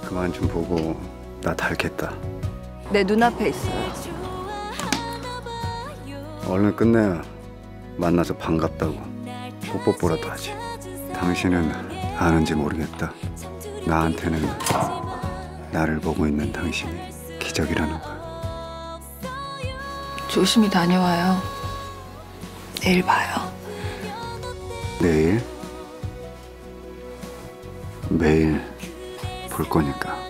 그만 좀 보고 나 닳겠다. 내 눈앞에 있어요. 얼른 끝내야 만나서 반갑다고 뽀뽀뽀라도 하지. 당신은 아는지 모르겠다. 나한테는 나를 보고 있는 당신이 기적이라는 걸. 조심히 다녀와요. 내일 봐요. 내일? 매일 볼 거니까.